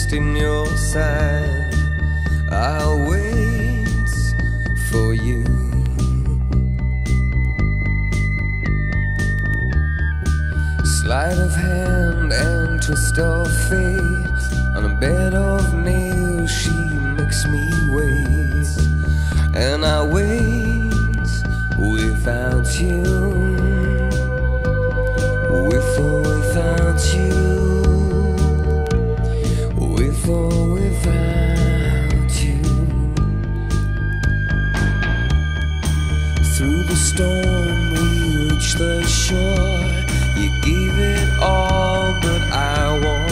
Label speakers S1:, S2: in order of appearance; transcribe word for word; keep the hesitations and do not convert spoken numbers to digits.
S1: lost in your side. I'll wait for you. Sleight of hand and twist of fate, on a bed of nails she makes me wait. And I wait without you, with or without you, with or without you. Through the storm we reach the shore. You gave it all, but I want